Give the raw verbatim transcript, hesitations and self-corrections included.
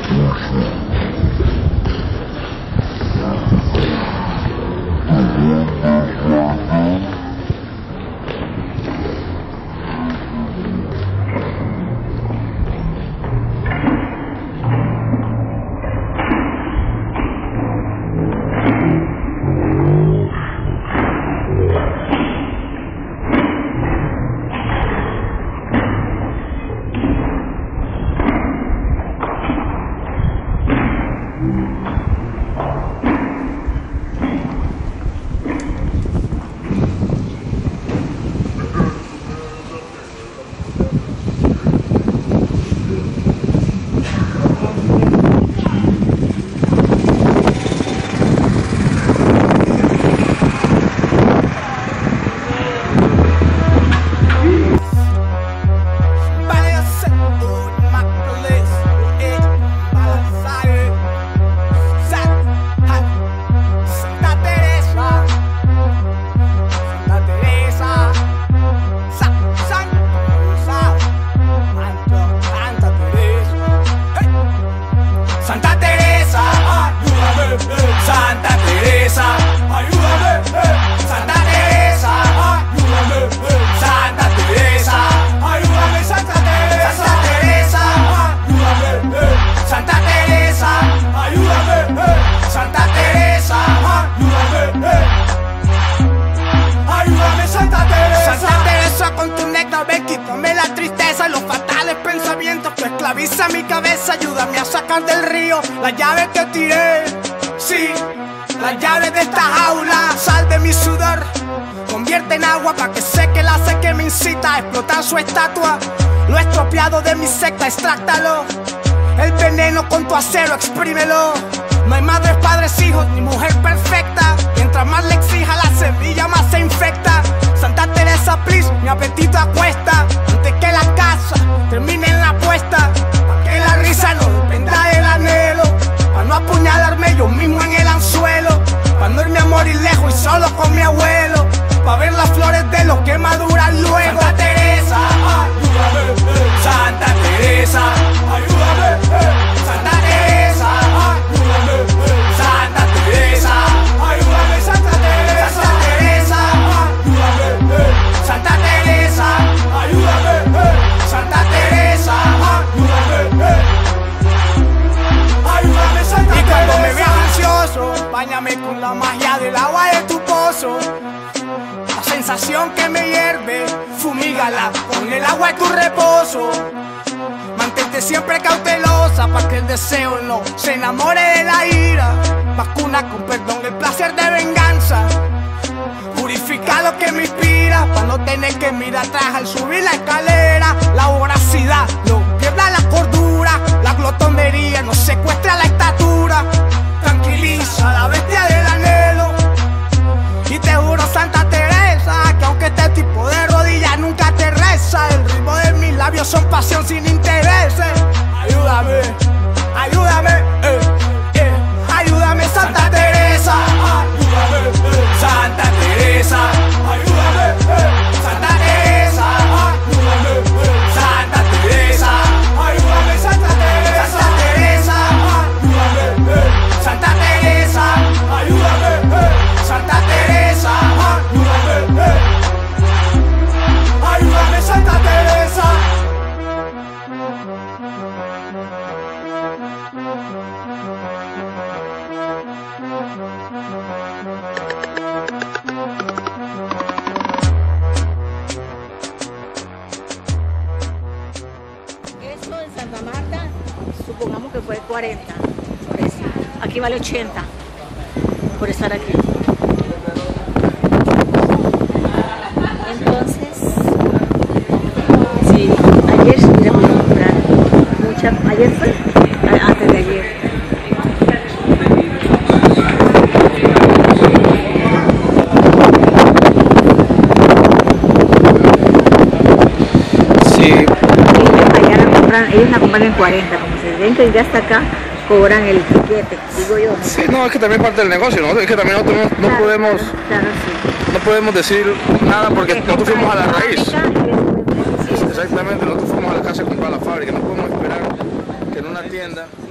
esclaviza mi cabeza, ayúdame a sacar del río la llave que tiré. Sí, la llave de esta jaula. Sal de mi sudor, convierte en agua pa' que seque la sed que me incita a explotar su estatua. Lo estropeado de mi secta, extráctalo. El veneno con tu acero, exprímelo. No hay madres, padres, hijos, ni mujer perfecta. Mientras más le exija la semilla, más se infecta. Santa Teresa, please, mi apetito acuesta. Antes que la casa termine en la apuesta. Pa' que la risa no dependa del anhelo. Pa' no apuñalarme yo mismo en el anzuelo. Pa' no irme a morir lejos y solo con mi abuelo. Pa' ver las flores de los que maduran luego. Santa Teresa, ayúdame, eh. Santa Teresa, ayúdame, eh. Santa Teresa, ayúdame, eh. Santa Teresa, ayúdame, Santa Teresa, Santa Teresa, ayúdame, eh. Santa Teresa, ayúdame, eh. Santa Teresa, ayúdame, eh. Ayúdame, Santa Teresa. Y cuando me veas ansioso, báñame con la magia del agua de tu pozo. La sensación que me hierve, fumígala con el agua de tu reposo. Mantente siempre cautelosa pa' que el deseo no se enamore de la ira. Vacuna con perdón el placer de venganza. Purifica lo que me inspira pa' no tener que mirar atrás al subir la escalera. La voracidad no quiebra la cordura. La glotonería no secuestra la estatura. Tranquiliza la bestia del anhelo. Y te juro, Santa Teresa, que aunque este tipo de rodillas nunca te reza, el ritmo de mis labios son pasión sin intereses. Ayúdame, ayúdame, eh, eh. Ayúdame, Santa Teresa, ayúdame, eh. Santa Teresa, ayúdame, eh. Santa Teresa, ayúdame, eh. Santa Teresa, ayúdame, Santa Teresa, Santa Teresa, ayúdame, eh. Santa Teresa, ayúdame, eh. Santa Teresa, ayúdame, eh. Ayúdame, Santa Teresa. Esto en Santa Marta, supongamos que fue cuarenta, por eso. Aquí vale ochenta por estar aquí. Entonces, sí, ayer se hubiera podido comprar mucha, ayer fue, antes de ayer. Sí. Ellos, la compran, ellos la compran en cuarenta, como se ven que ya hasta acá cobran el tiquete, digo yo. ¿No? Sí, no, es que también parte del negocio, ¿no? Es que también nosotros no, no claro, podemos, claro, sí. no podemos decir nada porque Porque nosotros fuimos a la raíz. fábrica, Exactamente, nosotros fuimos a la casa a comprar la fábrica, no podemos esperar que en una tienda